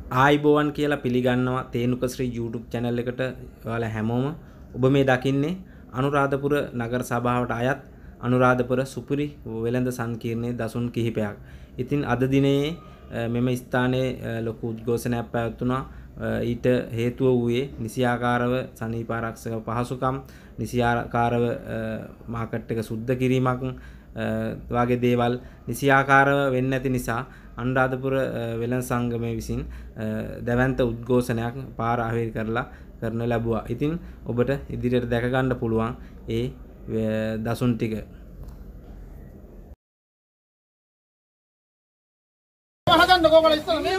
ආයිබෝවන් කියලා පිළිගන්නවා තේනුක ශ්‍රී YouTube channel එකට ඔයාලා හැමෝම ඔබ මේ දකින්නේ අනුරාධපුර නගර සභාවට අයත් අනුරාධපුර සුපිරි වෙළඳ සංකීර්ණයේ දසුන් කිහිපයක්. ඉතින් අද දිනේ මෙම ස්ථානයේ ලොකු උද්ඝෝෂණයක් පැවැත්වුණා. ඊට හේතුව වූයේ නිසියාකාරව සනීප ආරක්ෂක පහසුකම්, නිසියාකාරව මාකට් එක සුද්ධ කිරීමක් වගේ දේවල් නිසියාකාරව වෙන්නේ නැති නිසා අනුරාධපුර වෙළඳ සංගමය විසින් දැවැන්ත උද්ඝෝෂණයක් පාර අහිමි කරලා කරන ලැබුවා. ඉතින් ඔබට ඉදිරියට දැක ගන්න පුළුවන් ඒ දසුන් ටික. හදන්න කොහොමද ඉස්සර මේ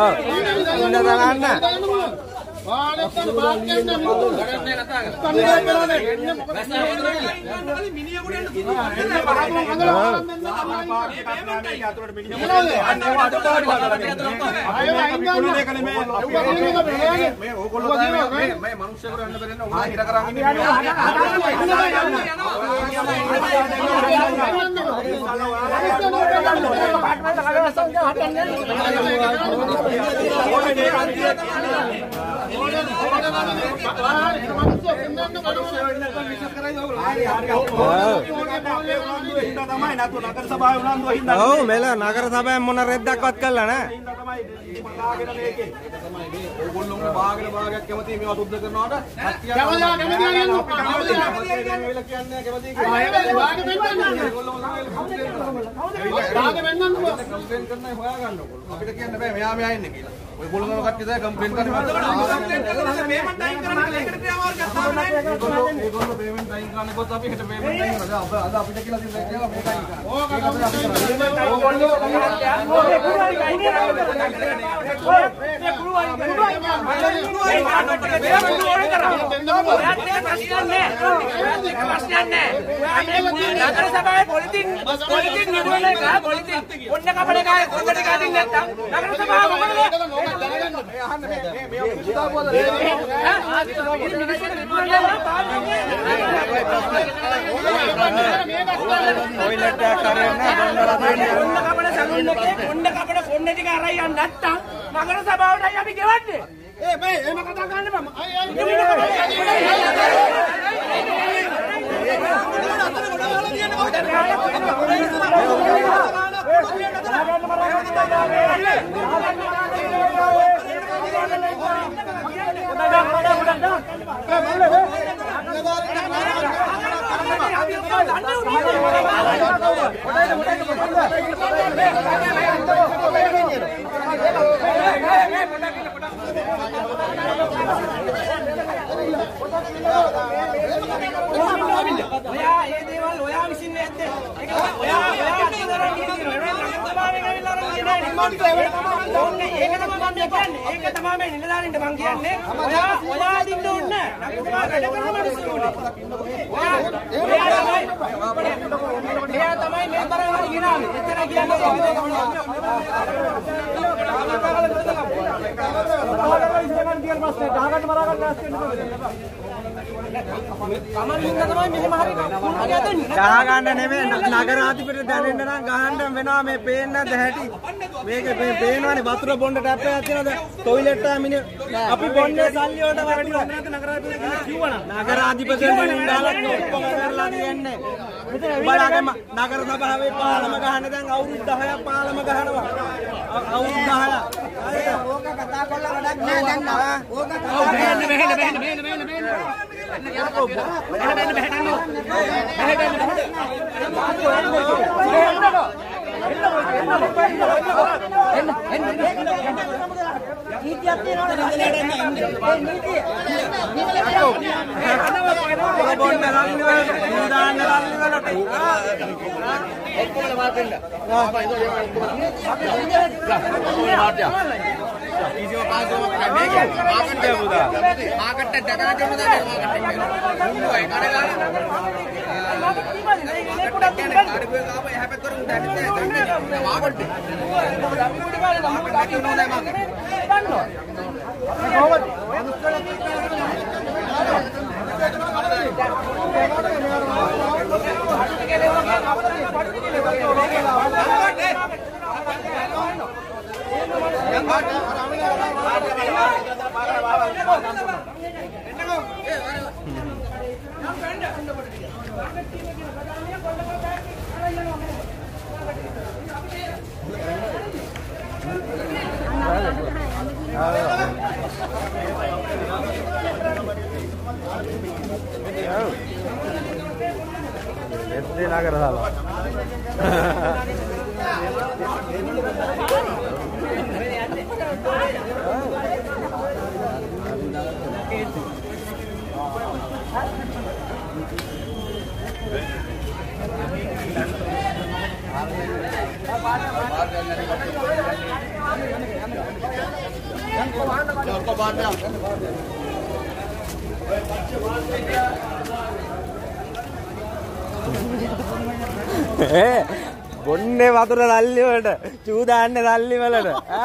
මෙල නගර සභාවෙන් මොන රෙද්දක්වත් කළා නෑ. ඕගොල්ලෝ භාගයට භාගයක් කැමති මේවා සුද්ධ කරනවාට අපිට කියන්න බෑ මෙයා මෙයා ඉන්නේ කියලා. ඔය බොළඳ කට්ටිය තමයි කම්ප්ලේන්ට් කරන්නේ. පේමන්ට් අයින් කරන්න කියලා ඒකට ක්‍රියාමාර්ගයක් ගත්තාම නෑ. ඒගොල්ලෝ පේමන්ට් අයින් කරන්න ගොත් අපි හෙට පේමන්ට් අයින් කරනවා. අද අපිට කියලා දෙන්න කියලා මේක අයින් කරනවා. ඕගොල්ලෝ නගර සභාවටයි අපි ගෙවන්නේ. ඒ බෑ එහෙම කතා කරන්න බෑ. ඔයා ඒ දේවල් ඔයා විසින් නැද්ද? ඒක ඔයා ඒක තමයි මේ නිලධාරීන්ට මම කියන්නේ. ඔයා දින්න ඕනේ නැහැ. එයා තමයි මේ තරම් හරි ගෙනාවේ. එතන කියන්නේ ගහගන්න නෙමෙයි නගරාධිපතිට දැනෙන්න නම් ගහන්න වෙනවා මේ පේන්නේ නැද්ද හැටි මේක පේනවනේ වතුර බොන්න ටැප් එකක් තියෙනවද টয়ලට් එක මිනිහ අපි බොන්නේ සල්ලි වලට වටිනවා නගරාධිපතිට කිව්වනම් නගරාධිපතිට ඉඳලා ඔක්කොම කරලා දෙන්නේ උඹලාගේ නගර සභාවේ පාලම ගහන්න දැන් අවුරුදු 10ක් පාලම ගහනවා අවුරුදු 10ක් ඕක කතා කරලා වැඩක් නෑ දැන් ඕක නගර සභාව බොන්නේ වතුර රල්ලි වලට චූ දාන්නේ රල්ලි වලට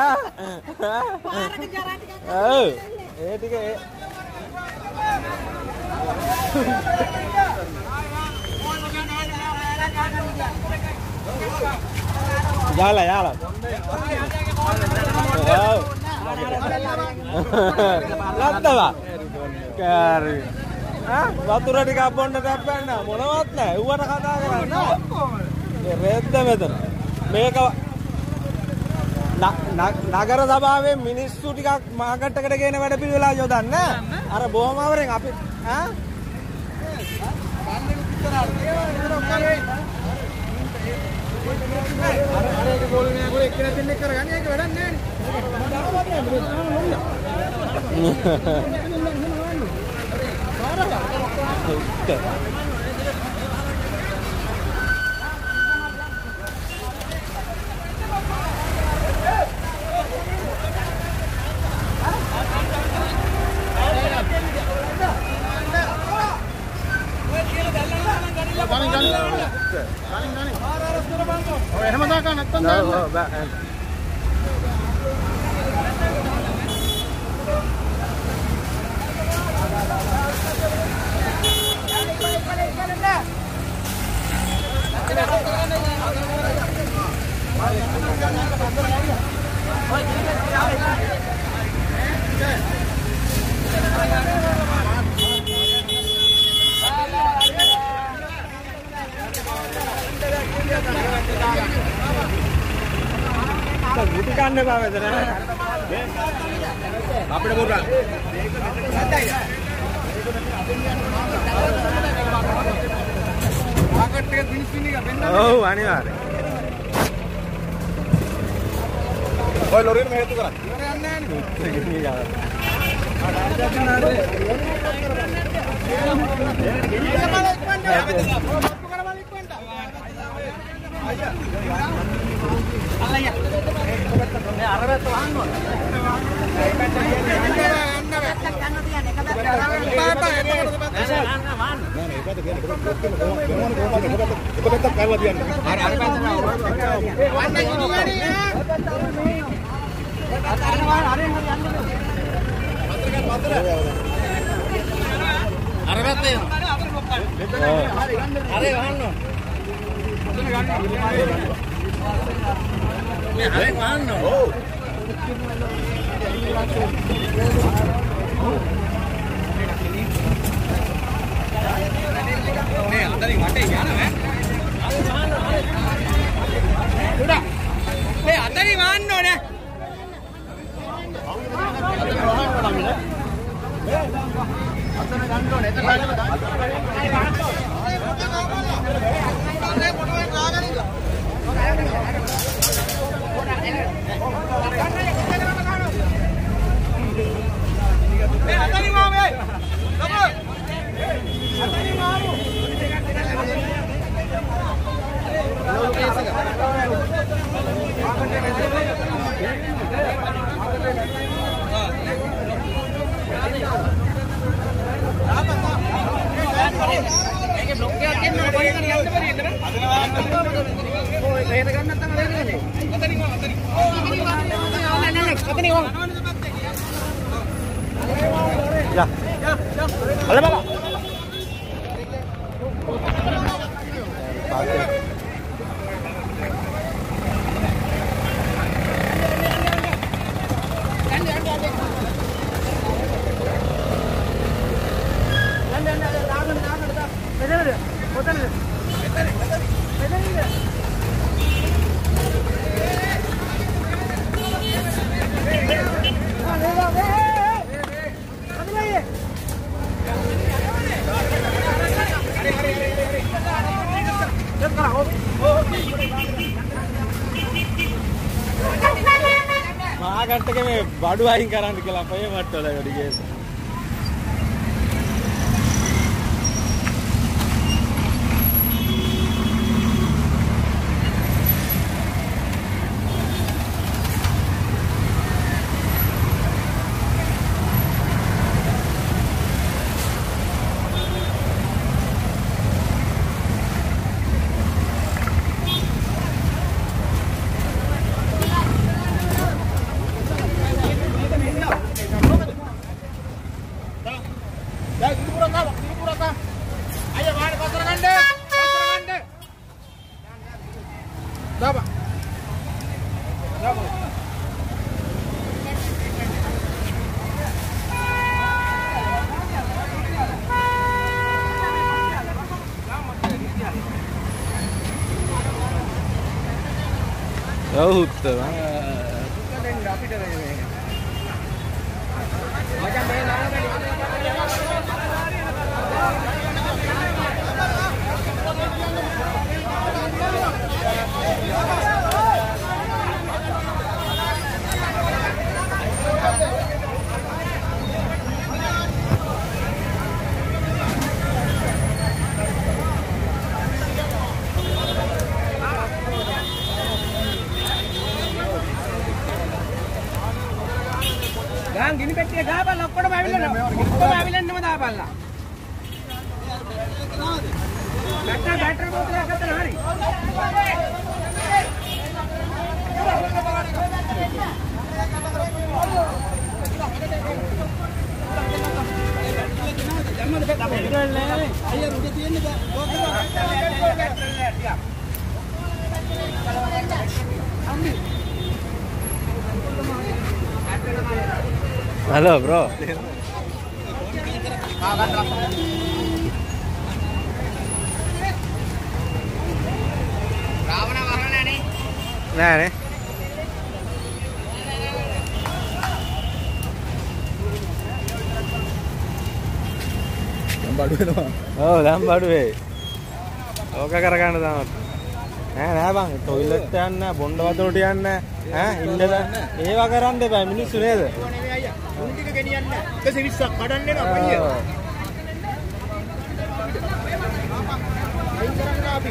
ඔව් ඒ ටික යාලා ඔව් ලද්දවා කාරි වතුර ටිකක් බොන්න දැප්පන්න මොනවත් නැහැ ඌවට කතා කරන්න ඒ රෙද්ද මෙතන මේක නගර සභාවේ මිනිස්සු ටිකක් මාකට් එකට ගේන වැඩ පිළිවෙලා යොදන්න අර බොහොම අවරෙන් අපි Kan apa betul? Apa dah borak? Paket tiket finish ini kan? Oh, ani mana? Oh, lori mana itu kan? Lori annen. Ini kan. මාගට්ටක මේ බඩු අයින් කරන්න කියලා අපේ මට්ටවල වැඩි ගේස. ගාන් ගිනි පෙට්ටිය ගහපල්ලා ඔක්කොම ඇවිල්ලාම දාපල්ලා. බැටරි බෝතලයක් ගත්තා හරි. දැම්මද බැටරි නෑ. අයියා උඩ තියෙන්නේ Halo bro. Ravana warna nih. Nah nih. Lambaduwe doang. Oh, lambaduwe. Oke කරගන්න තමයි. නෑ බං টොයිලට් යන්න බොණ්ඩ වතුරට යන්න ඈ ඉන්නද ඒවා කරන්න එපා මිනිස්සු නේද උන් ටික ගෙනියන්න 120ක් කඩන්න එනවා අයියා අයින් කරන්න අපි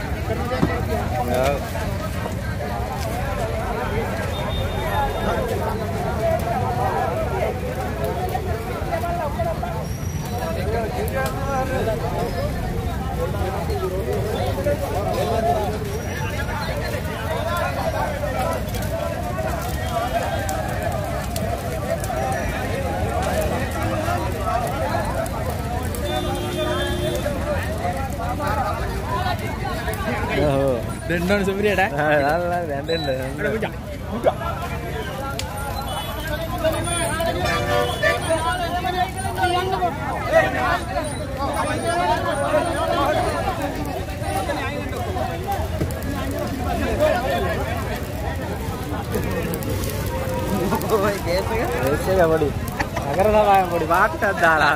දෙන්නෝනේ සුපිරියට ඈ දැන් දෙන්න ඔය කේස් එක පොඩි අගර තමයි පොඩි වාක්ටක් දාලා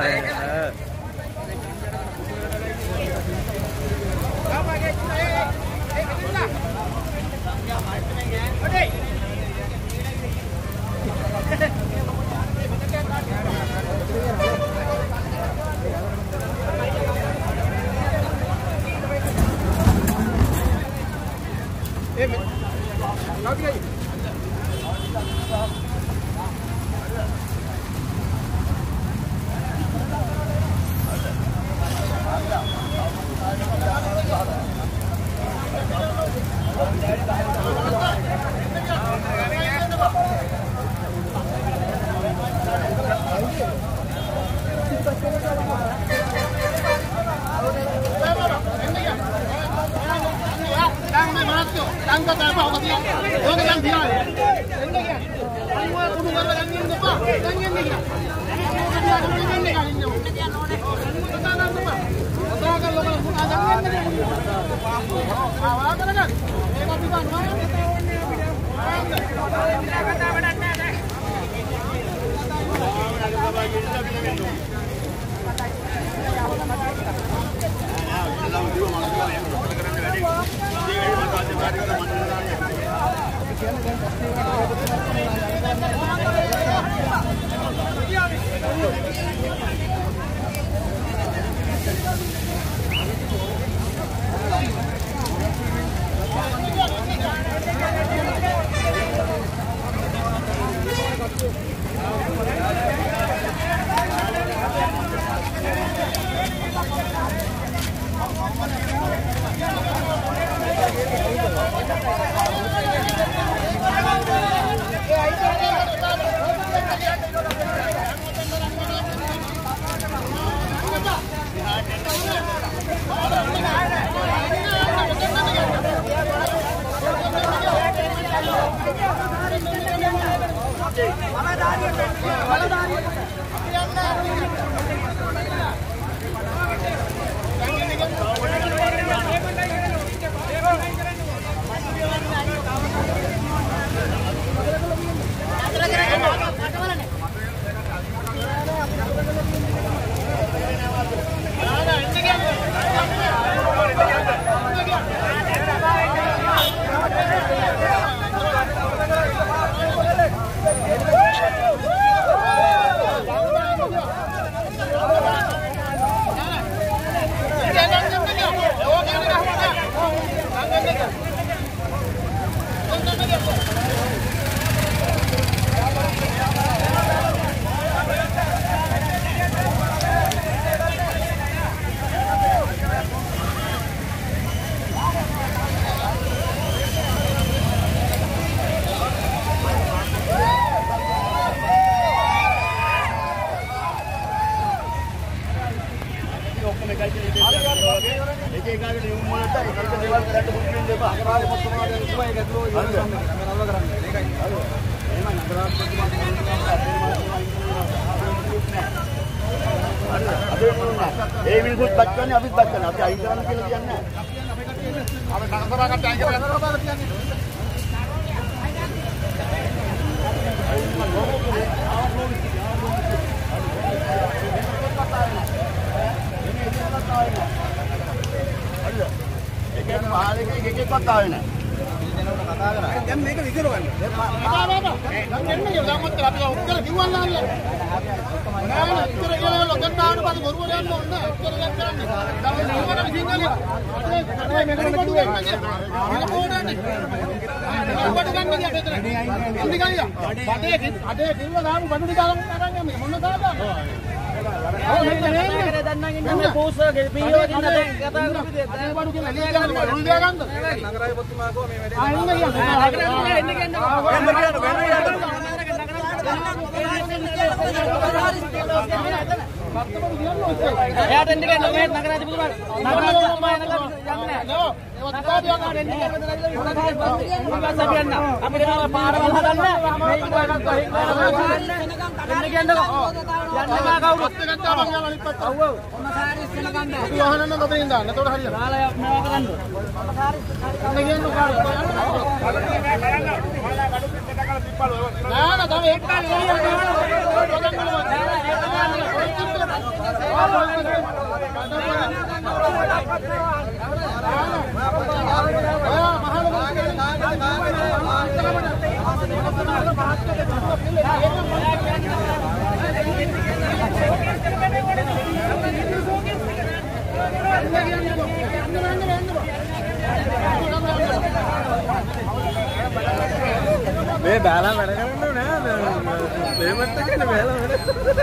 මේ බැලම වැඩ කරන්න නෑ පේමන්ට් එකනේ බැලම වැඩ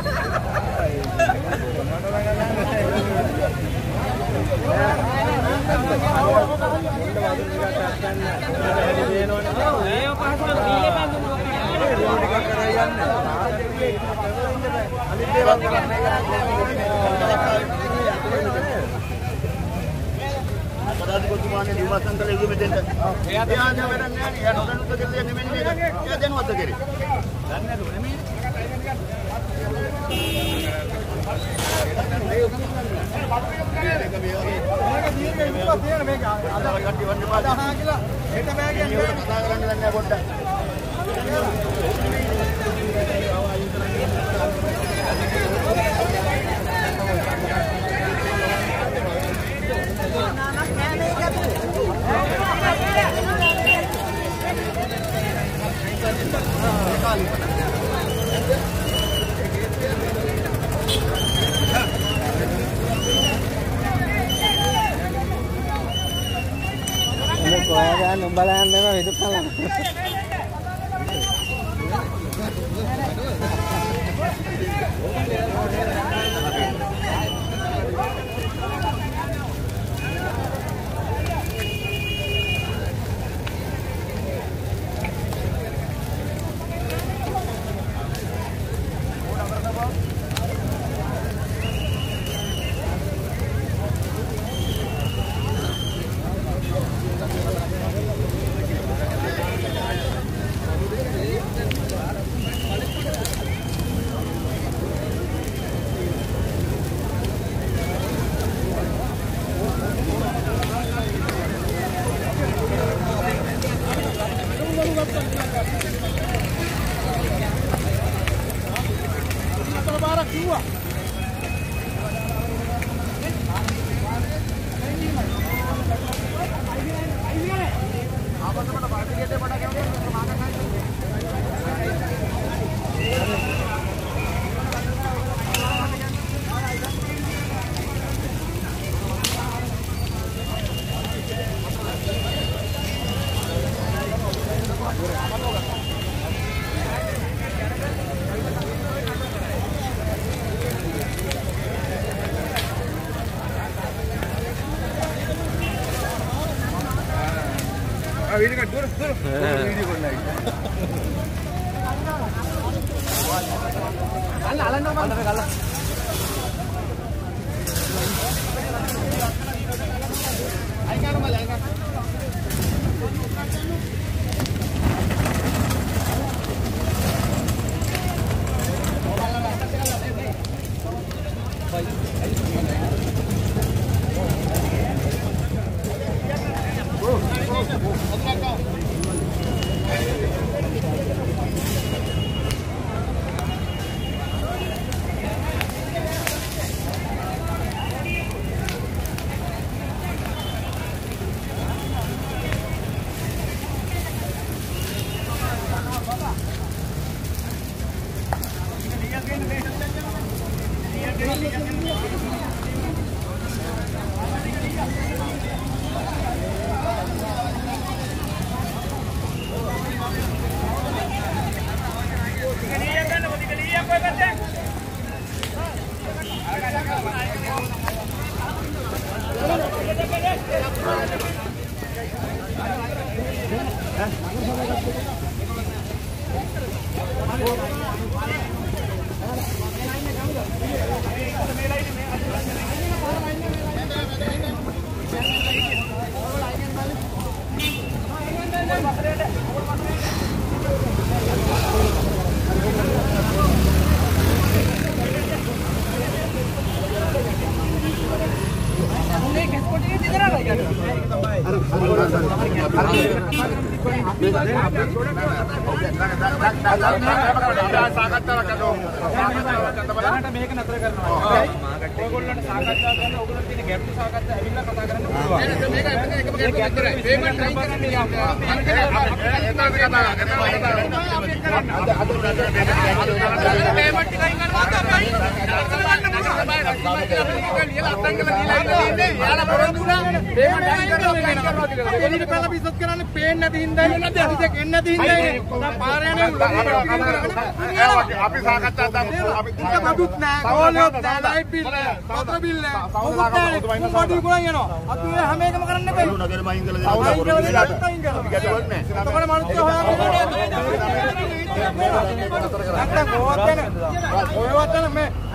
කොතුමානේ දිවසන් කළ යුතු මෙතෙන්ට. එයා ධ්‍යාන වැඩක් නෑ නේ. එයා නොදන්නුත් දෙල්ල නෙමෙයි නේද? එයා දැනුවත් කරේ. දන්නේ නැතුව නෙමෙයි.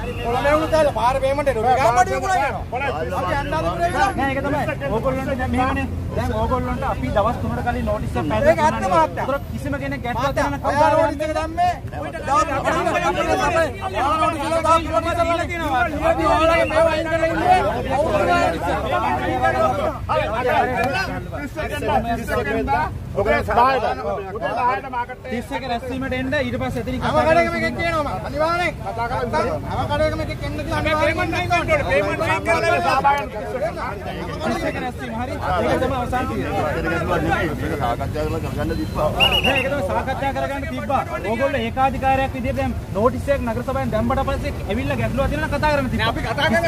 කොළඹේ උන්ට පාර පේමන්ට් එක ගාමඩිය කුණා අපි අන්නාදුපුරේ නෑ ඒක තමයි ඕගොල්ලන්ට දැන් මෙහෙමනේ දැන් ඕගොල්ලන්ට අපි දවස් 3කට කලින් නෝටිස් එකක් පැහැදිලි කරනවා ඒක ඇත්ත මහත්තයා කිසිම කෙනෙක් ගැටලුවක් නැත්නම් කවුද නෝටිස් එක දැම්මේ දවස් 4කට තමයි නෝටිස් එක දාලා කිලෝමීටර් වල තියෙනවා අපි ඕගොල්ලන්ගේ මේව අයින් කරලා ඉන්නේ ඔබේ 10ට මාකට් 30 රැස්වීමට එන්න ඊට පස්සේ එතනින් කතා කරලා මේකෙන් කියනවා මම අනිවාර්යෙන් කතා කරලා කඩේක මේකෙන් එන්න කියලා අනිවාර්යෙන් පේමන්ට් අයින් කරන්න ඕනේ පේමන්ට් අයින් කරලා සහභාගී වෙන්න 30 රැස්වීම හරි ඒක තමයි අවසන් තියෙන්නේ ඒක සාකච්ඡා කරලා කරගන්න තිබ්බා නෑ ඒක තමයි සාකච්ඡා කරගන්න තිබ්බා ඕගොල්ලෝ ඒකාධිකාරයක් විදිහට දැන් නෝටිස් එකක් නගර සභාවෙන් දැම්මට පස්සේ ඇවිල්ලා ගැටලුවක් තියෙනවා කතා කරන්න තිබ්බා අපි කතා කරන්නේ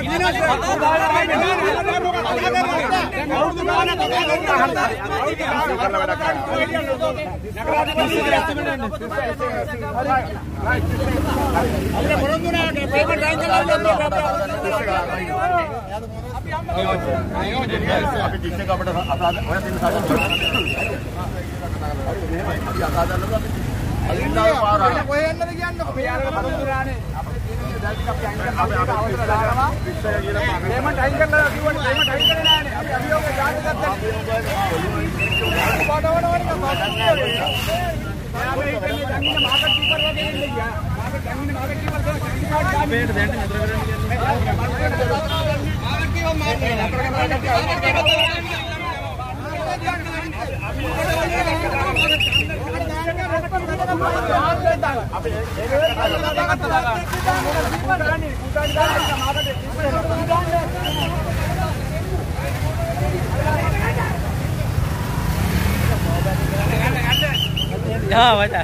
हाँ बचा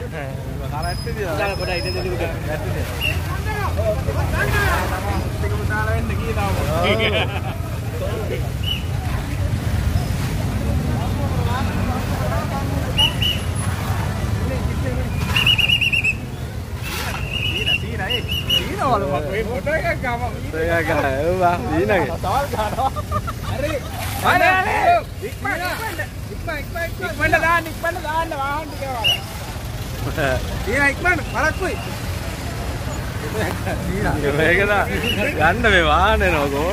ගන්න මේ වාහනේ නෝකෝ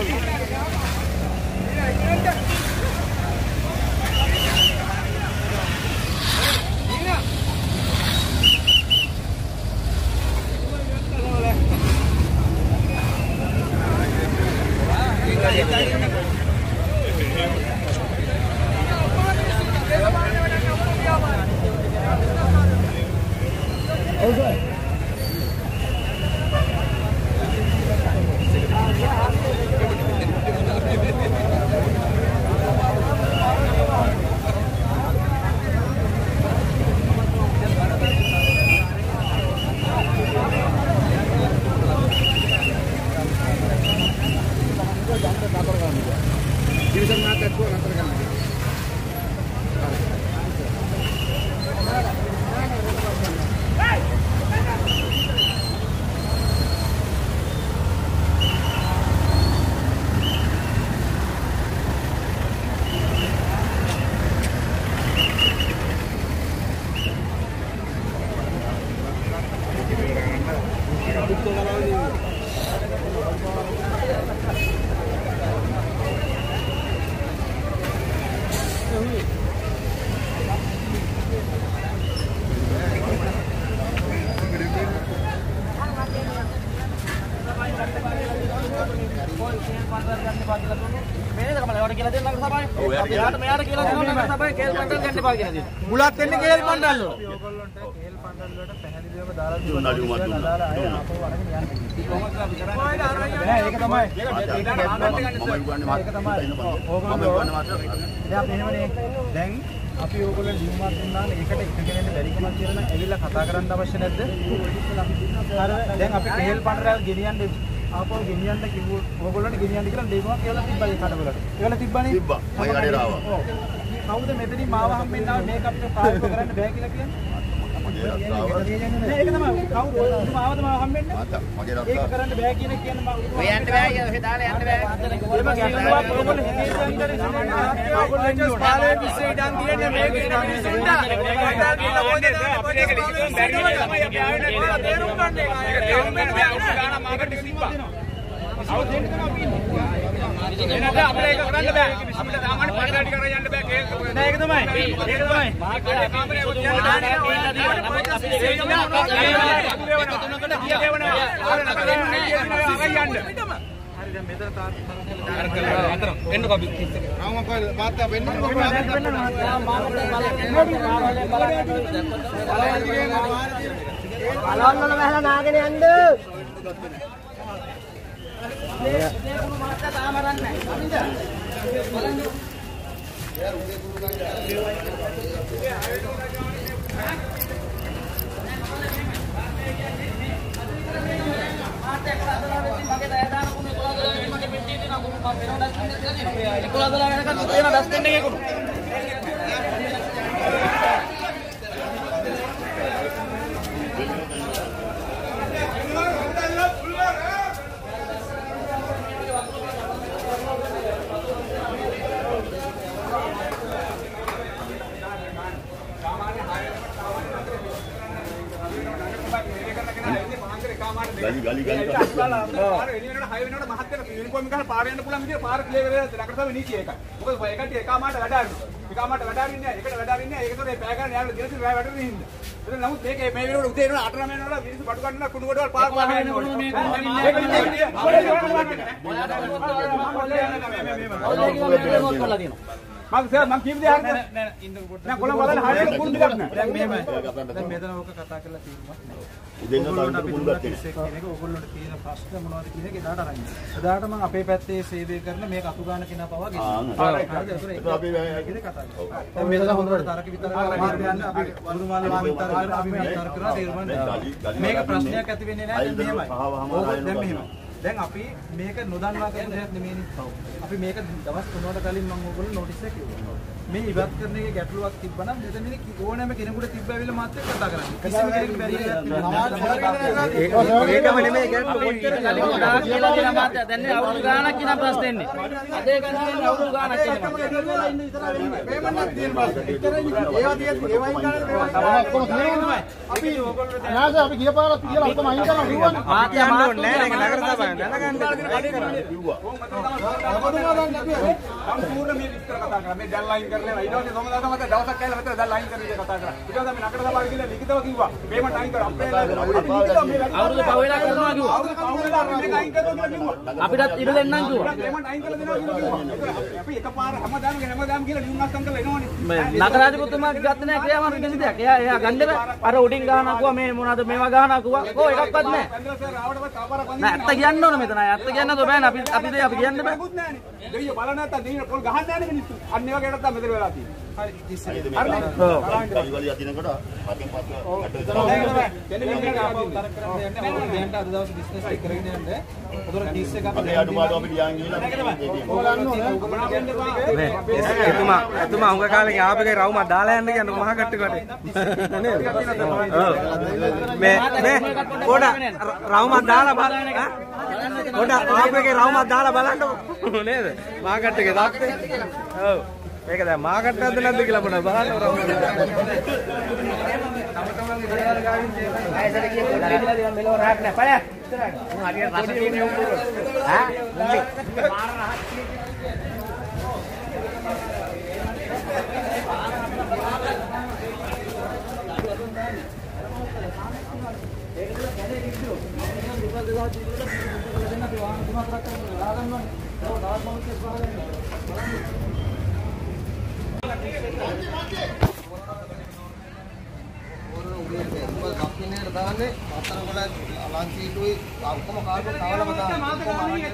බුලත් වෙන්නේ කේල් පණ්ඩල් වල. ඕගොල්ලන්ට කේල් පණ්ඩල් වලට පැහැදිලිවම දාලා දුන්නා. ඒක තමයි. දැන් අපි ඕගොල්ලෝ ලියුමක් දුන්නාම ඒකට එක කෙනෙක්ට බැරි කමක් කියලා නම් ඇවිල්ලා කතා කරන්න අවශ්‍ය නැද්ද? දැන් අපි කේල් පණ්ඩල් ගෙනියන්නේ ආපහු ගෙනියන්න කිව්වොත් ඕගොල්ලන්ට ගෙනියන්න කියලා ලියුමක් කියලා තිබ්බා ඒ කඩවලට. ඒවල තිබ්බනේ. තිබ්බා. මම කඩේට ආවා. කවුද මෙතනින් මාව හම්බෙන්න ආවේ මේක අපිට පාවිච්චි කරන්න බෑ කියලා කියන්නේ? ඒක තමයි කවුරු ඔබතුමාවද මම හම්බෙන්නේ මගේ ඒක රස්සා කරන්න බෑ කියන එක කියන්නේ මම ඔය යන්න බෑ ඔය දාලා යන්න බෑ ඔයගොල්ලෝ හිතේ පාලේ පිස්සේ ඉඳන් තියන්නේ මේක ඉන්න මිනිස්සුන්ට අපි ඒක ලියන්න බැරි නේද තමයි අපි ආවෙන්නේ කියලා තේරුම් ගන්න එක. ඒක තේරුම් ගන්න බෑ අවුරුදු ගානක් මාකට කිව්වා. අවුරුදු දෙන්න තමයි අපි ඉන්නේ. එනද අපිට ඒක කරන්න බෑ. අපිට සාමාන්‍ය පරිණාමය කරගෙන යන්න බෑ ඒක. නෑ ඒක තමයි. ඒක තමයි. මාගේ කාමරේ ඔච්චර දාන්නේ අපි ඒක වෙනවා. ඕන නකල යන්න. හරි දැන් මෙතන තාත්තා එන්නකෝ අපි කිස් එක. ආ මම කොහෙද මාත්‍යා වෙන්නේ බලන්න වැහලා නාගෙන යන්න මේ කුණු මාත්‍යා තාම රන්නේ බලන්න ගලි පාර එළියට හය වෙනකොට මහත්තයට යුනිෆෝම් එක ගහලා පාර යන්න පුළුවන් විදියට පාර ක්ලියර් කරලා ලකට තමයි නීතිය ඒකයි. මොකද ඔය එකට එකමාරට වැඩ අරිනවා. එකමාරට වැඩ අරින්නේ නැහැ. එකට වැඩ අරින්නේ නැහැ. ඒකතොර මේ පෑ ගන්න යාළුවෝ දිනසින් රැ වැඩ වෙනින්ද. එතන නමුත් මේකේ මේ වෙනකොට උදේ වෙනකොට 8 9 වෙනකොට මිනිස්සු බඩු ගන්නවා කුණු කොටවල් පාර පාර යනකොට මේක මම කීප දෙයක් හරිද නෑ කොළඹ බලන්න හරියට කුණු ටිකක් නෑ දැන් මෙහෙමයි දැන් මෙතන ඕක කතා කරලා තියෙනවා ඉතින් අපි දුන්නත් ඒක ඕගොල්ලෝට තියෙන ප්‍රශ්න මොනවද කියන එක එදාට අරන් ඉන්න. එදාට මම අපේ පැත්තේ සේවය කරන මේක අතු ගන්න කෙනා පවා ගෙනියනවා. ඒක අපි කතා කරනවා. දැන් මෙතන හොඳට තරක විතර මාර්ග යන්න අපි වරුමාල විතර කරලා අපි මේ තර්ක කරලා තේරුම් ගන්න. මේක ප්‍රශ්නයක් ඇති වෙන්නේ නැහැ දැන් මෙහෙමයි. දැන් මෙහෙමයි. දැන් අපි මේක නොදන්නවා කියන දෙයක් නෙමෙයිනේ. අපි මේක දවස් 3කට කලින් මම ඕගොල්ලෝ නොටිස් එක කිව්වා. මේ ඉවත් කරන එකේ ගැටලුවක් තිබ්බනම් මෙතනදී ඕනෑම කෙනෙකුට තිබ්බ ඇවිල්ලා මාත් එක්ක කතා කරන්න. කිසිම කෙනෙකුට බැරි ඒකම නෙමෙයි ගැටලුව කොච්චර කලින් දාලා කියලා දෙන මාත් දැන් අවුරුදු ගාණක් කියන ප්‍රශ්න එන්නේ. අද ඒ ගණන් අවුරුදු ගාණක් කියනවා. පේමන්ට් තියෙන මාත් ඒවා තියෙන්නේ ඒවයින් ගන්න ඔක්කොම තියෙනවා. අපි ඕගොල්ලෝ නාස අපි ගියපාරක් කියලා ඔක්කොම අයින් කරනවා කිව්වනේ. මාත් යන්න ඕනේ නෑ ඒක නගර සභාවෙන් දැනගන්න කිව්වා. සම්පූර්ණ මේ විස්තර කතා කරා. මේ දැන් ලයින් කරලා ඊට පස්සේ සමහරවිට තමයි දවසක් කියලා මෙතන දැන් ලයින් කරන එක කතා කරා. ඊට පස්සේ අපි නගර සභාවේ ගිහලා ලිඛිතව කිව්වා. පේමන්ට් අයින් කරා. අපේ අවුරුදු පහ වෙලා කරනවා කිව්වා. අවුරුදු පහ වෙලා මේක අයින් කරනවා කියලා කිව්වා. අපිටත් ඉඩ දෙන්නම් කිව්වා. පේමන්ට් අයින් කරලා දෙනවා කිව්වා. අපි එකපාර හැමදාම කියලා ලියුම්නස්සම් කරලා එනවනේ. නගරාධිපතිතුමා ගත්ත නැහැ ක්‍රියාමාර්ග කිසි දෙයක්. එයා ගන්න බෑ. අර උඩින් ගහනකුවා මේ මොනවද මේවා ගහනකුවා. කො එකක්වත් නැහැ. නෑ ඇත්ත කියන්න ඕන මෙතන. ඇත්ත කියන්න දෝ බෑනේ. අපි කියන්න බෑ. දෙයියෝ බලන්න නැත්තම් දෙයියෝ පොල් ගහන්න නැහැ නේ මිනිස්සු. අන්න ඒ වගේ නැත්තම් මෙතන වෙලා තියෙන්නේ. හරි ඉතින් හරිද මේක පරිවලිය අදිනකොට පස්සෙන් දැන් අද දවස් බිස්නස් එක කරගෙන යන්න. උදේට 30 එකක් අපේ අඩුපාඩු අපි ලියන් ගිහලා එතුමා උඟ කාලේ ආපේකේ රවුමක් දාලා යන්න කියන්නේ මහා කට්ටකට නේද? මේ පොඩ රවුමක් දාලා බලන්න පොඩ ආපේකේ රවුමක් දාලා බලන්න නේද? මහා කට්ටකේ දාත්තේ. ඔව්. මේක දැන් මහා කට්ටක්ද නැද්ද කියලා පොඩ බලන්න රවුම. ආයෙත් ගියේ කොල්ලා කියලා මෙලෝ රහක් නැහැ. පළය. උන් හරියට රස තියෙන්නේ උන් පුරවල. ඈ? මුන්නේ. මාර රහක්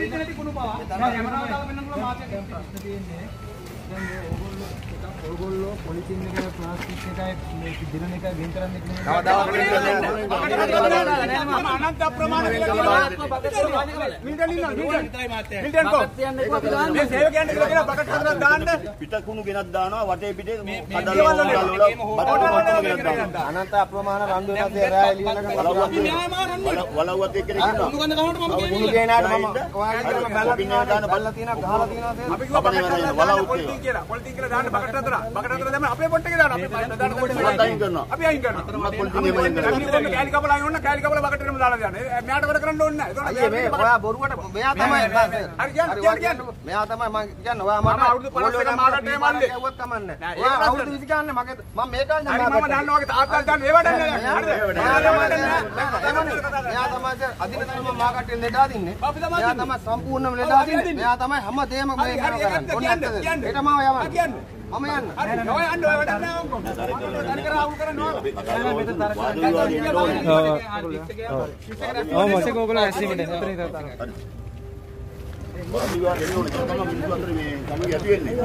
ඔයගොල්ලෝ පොලිසින් එක ප්ලාස්ටික් එකයි මේ දිරණ එකයි වෙන් කරන්න කියලා. අනන්ත අප්‍රමාණ මේ සේවකයන්ට කියලා බකට් හතරක් දාන්න පිටකුණු ගෙනත් දානවා වටේ පිටේ කඩල අනන්ත අප්‍රමාණ රණ්ඩු වෙනත් රෑ එළියනක වලව්වත් එක්ක ඉන්නවා මුළු ගේනාට මම ඔයාලගේ බැලලා තියෙනවා ගහලා තියෙනවා අපි කිව්වා බකට් පොලිටින් කියලා දාන්න බකට් හතර දැම්ම අපේ පොට් එකේ දාන්න අපි අයින් කරනවා අපි අයින් කරනවා පොලිටින් එකෙන් කෑලි කපලා අයින් වුණා කෑලි කපලා බකට් එකේම දාලා දාන්න මෙයාට වැඩ කරන්න ඕනේ නැහැ අයියේ මේ ඔයා බොරුවට මෙයා තමයි හරි කියන්නේ මෙයා තමයි මම කියන්නේ ඔයා මම අවුරුදු 50ක මාකට මේ මල්ලේ කිව්වත් කමන්නේ ඔයා අවුරුදු 20 ගන්න මගේ මම මේ ගන්න මම දන්නවා වගේ තාත්තල් ගන්න ඒව දන්නේ නැහැ මෙයා තමයි අදින තමයි මම මාකට්ටෙන් ලෙඩ අදින්නේ මෙයා තමයි සම්පූර්ණම ලෙඩ අදින්නේ මෙයා තමයි හැමදේම මේ කරන්නේ ඔන්න ඒක මම යවන්න මම යන්න ඔය යන්න ඔය වැඩක් නෑ ඔක්කොම තනි කර අවුල් කරනවා ඔව් මොකද ඔයගොල්ලෝ ඇස්සිමට එතන ඉඳලා විවාද එන්න ඕනේ තමයි මිනිස්සු අතර මේ සමගිය ඇති වෙන්නේ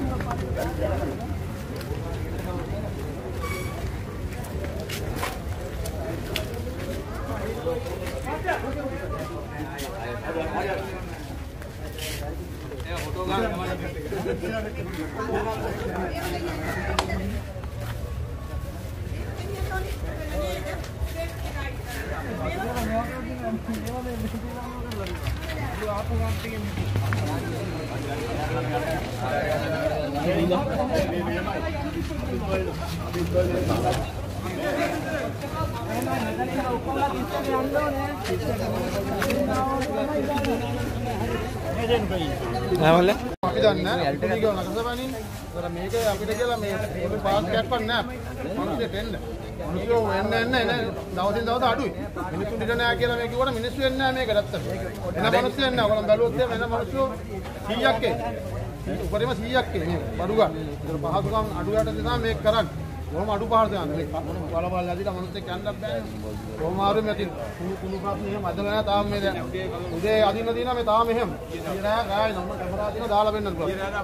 අපි දන්නේ නැහැ කුණිගව නගසවනින් ඒතර මේක අපිට කියලා මේ පාස් එකක්වත් නැහැ මොනවද දෙන්න මිනිස්සු එන්න දවසින් දවස අඩුයි මිනිස්සු ඉඳ නැහැ කියලා මේ කිව්වට මිනිස්සු එන්නේ නැහැ මේක ඇත්තට එන මිනිස්සු එන්නේ නැහැ ඔයගොල්ලෝ බැලුවොත් එන මිනිස්සු 100ක් උපරිම 100ක් මේ බඩු ගන්න ඒතර පහසුකම් අඩු යට දෙනා මේක කරන්නේ කොහොම අඩු පහසු යන්නේ මේ වලවල් ඇදිලා මිනිස්සු යන්නත් බෑ කොහොම ආරු මේ කුණු ප්‍රශ්න එහෙම අදලා නැහැ තාම මේ දැන් උදේ අදින්න දිනා මේ තාම එහෙම ඉරෑ ගායි නම් කැමරා දින දාලා වෙන්නත් පුළුවන්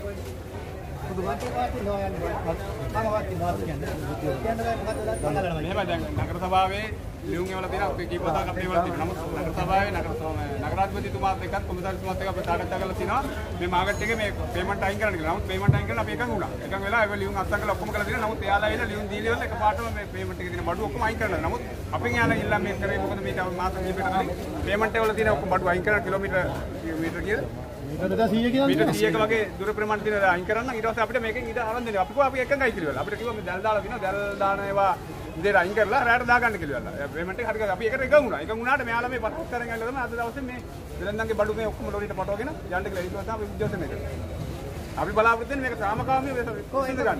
මෙහෙම දැන් නගර සභාවේ ලියුම් එවලා තියෙනවා අපි කීපවතාවක් අපේ වල තියෙනවා නමුත් නගර සභාවේ නගරාධිපතිතුමාත් එක්කත් කොමසාරිස්තුමාත් එක්ක අපි සාකච්ඡා කරලා තියෙනවා මේ මාකට් එකේ මේ පේමන්ට් අයින් කරන්න කියලා. නමුත් පේමන්ට් අයින් කරලා අපි එකඟ වුණා. එකඟ වෙලා ඒක ලියුම් අත්සන් කරලා ඔක්කොම කරලා තියෙනවා. නමුත් එයාලා ඇවිල්ලා ලියුම් දීලා ඉවරලා එකපාරටම මේ පේමන්ට් එකේ තියෙන බඩු ඔක්කොම අයින් කරලා. නමුත් අපෙන් එයාලා ඉල්ලන්නේ මේ කරේ මොකද මේක මාස කීපයකට කලින් පේමන්ට් වල තියෙන ඔක්කොම බඩු අයින් කරලා කිලෝමීටර් කියලා මීටර 100 කියලා මීටර 100ක වගේ දුර ප්‍රමාණ තියෙන අයින් කරන්න ඊට පස්සේ අපිට මේකෙන් ඉඳ අරන් දෙනවා. අපි කිව්වා අපි එකඟයි කියලා. අපිට කිව්වා මේ දැල් දාලා දිනවා. දැල් දාන ඒවා ඉඳලා අයින් කරලා රැයට දාගන්න කියලා. පේමන්ට් එක හරි කරලා අපි එකට එකඟ වුණා. එකඟ වුණාට මෙයාලා මේ පටක් කරගෙන ඇවිල්ලා තමයි අද දවසේ මේ වෙලන්දන්ගේ බඩු මේ ඔක්කොම ලෝරියට පටවගෙන යන්න කියලා ඊට පස්සේ අපි විද්‍යාවට මේක. අපි බලාපොරොත්තු වෙන්නේ මේක සාමකාමීව ඉඳ ගන්න.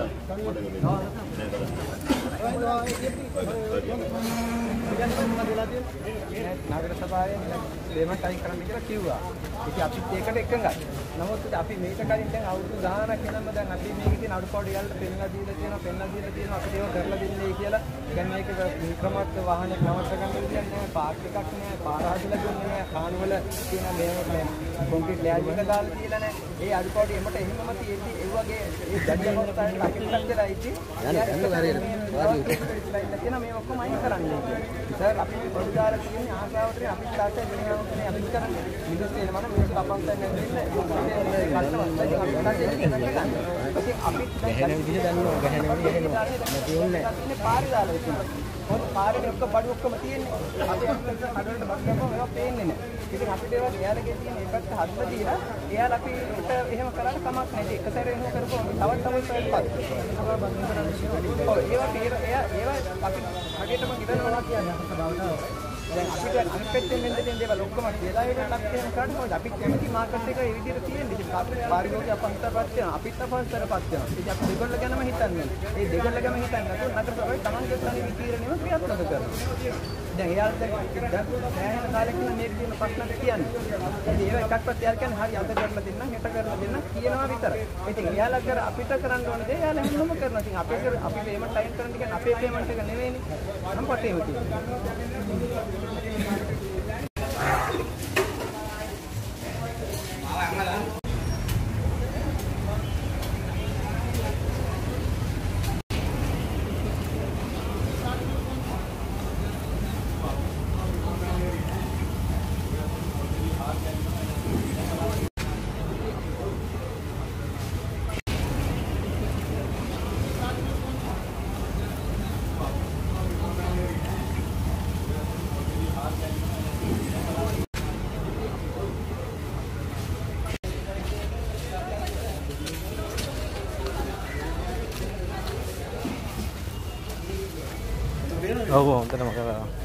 නගර සභාවේ පේමන්ට් අයින් කරන්න කියලා කිව්වා. ඉතින් අපිත් ඒකට එකඟයි. නමුත් අපි මේක කලින් දැන් අවුරුදු 10ක් වෙනම දැන් අපි මේකේ තියෙන අඩුපාඩු යාළුවෝ පෙන්ලා දීලා අපිට ඒව කරලා දෙන්නේ කියලා. කියන්නේ මේක වික්‍රමත් වාහනයක් නවත්ත ගන්න විදියක් නෑ, පාර්ක් එකක් නෑ, පාර හදලා දුන්නේ නෑ, කානුවල තියෙන මේ කොන්ක්‍රීට් ලෑබ් එක දාලා තියලා නෑ. ඒ අඩුපාඩු එමට එහෙමම තියෙද්දි ඒ වගේ ඒ දැඩි අවස්ථාවකට අපිට ලැබෙලා ඉති. යන මේ ඔක්කොම අයින් කරන්නේ. සර් අපි පොඩි දාලා තියෙන ආසාවට අපි තාත්තේ වෙනවා අපි කරන්නේ. මිනිස්සු එනවා නම් මේක අපන්තෙන් නැන්නේ අපිත් දැන් විදිහ දන්නවා ගහනවා නැති වෙන්නේ නැහැ. පාරේ දාලා ඉතින් මොකද පාරේ ඔක්කොම බඩු ඔක්කොම තියෙන්නේ. අපිට හදවතට බඩු ගමම ඒවා පේන්නේ නැහැ. ඉතින් අපිට ඒවා එයාලගේ තියෙන ඒකට හදලා දීලා එයාලා අපිට එහෙම කරලා කමක් නැහැ. එක සැරේ එහෙම කරපුවම තවත් ඒවා අපි හරියටම ඉවරනවා කියන්නේ දැන් අපිට අන්පෙට්ටෙන් මෙන්න දෙන දේවල් ඔක්කොම කියලා ඒකට ලක්ෂණ කරනවා. අපිත් කැමති මාකට් එක ඒ විදිහට තියෙන්නේ. ඉතින් අපේ පාරිභෝගික අපන්තරපත් වෙනවා. අපිත් අපන්තරපත් වෙනවා. ඉතින් අපි දෙගොල්ල ගැනම හිතන්නේ. ඒ දෙගොල්ල ගැනම හිතන්නේ නැතුව නතර කරලා තමන්ගේ තනි විතීරණයම ක්‍රියාත්මක කරනවා. දැන් එයාලා දැන් සෑහෙන කාලෙක ඉන්න මේක තියෙන ප්‍රශ්නට කියන්නේ. ඉතින් ඒව එකක්වත් එයාලා කියන්නේ හරි අද කරලා දෙන්න, හෙට කරලා දෙන්න කියනවා විතරයි. ඉතින් එයාලා කර අපිට කරන්න ඕන දේ එයාලා හැමෝම කරනවා. ඉතින් අපි පේමන්ට් අයින් කරන්න කියන්නේ අපේ පේමන්ට් එක නෙවෙයිනේ. අම්පටේම තියෙන්නේ. ඔව් හොඳටම කරා.